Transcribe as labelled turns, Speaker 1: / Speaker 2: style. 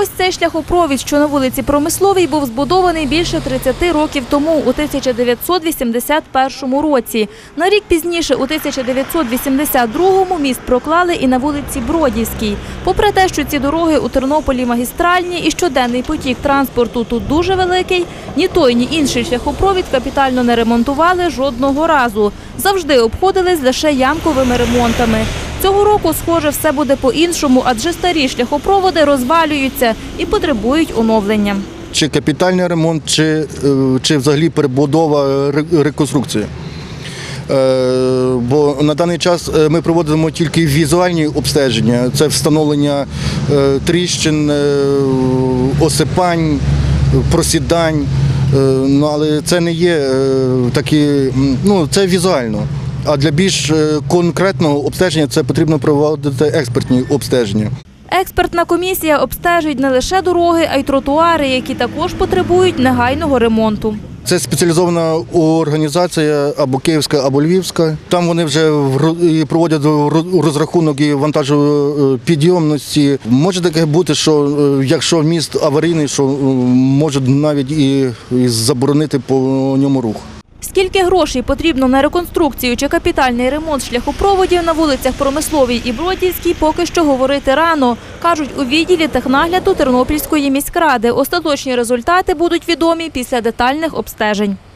Speaker 1: Ось цей шляхопровід, що на вулиці Промисловій, був збудований більше 30 років тому, у 1981 році. На рік пізніше, у 1982-му, міст проклали і на вулиці Бродівській. Попри те, що ці дороги у Тернополі магістральні і щоденний потік транспорту тут дуже великий, ні той, ні інший шляхопровід капітально не ремонтували жодного разу. Завжди обходились лише ямковими ремонтами. Цього року, схоже, все буде по-іншому, адже старі шляхопроводи розвалюються і потребують оновлення.
Speaker 2: Чи капітальний ремонт, чи взагалі перебудова, реконструкція. Бо на даний час ми проводимо тільки візуальні обстеження. Це встановлення тріщин, осипань, просідань. Але це не є такі, це візуально. А для більш конкретного обстеження це потрібно проводити експертні обстеження.
Speaker 1: Експертна комісія обстежить не лише дороги, а й тротуари, які також потребують негайного ремонту.
Speaker 2: Це спеціалізована організація або київська, або львівська. Там вони вже проводять розрахунок і вантажової підйомності. Може таке бути, що якщо міст аварійний, що можуть навіть і заборонити по ньому рух.
Speaker 1: Скільки грошей потрібно на реконструкцію чи капітальний ремонт шляхопроводів на вулицях Промисловій і Бродівській, поки що говорити рано, кажуть у відділі технагляду Тернопільської міськради. Остаточні результати будуть відомі після детальних обстежень.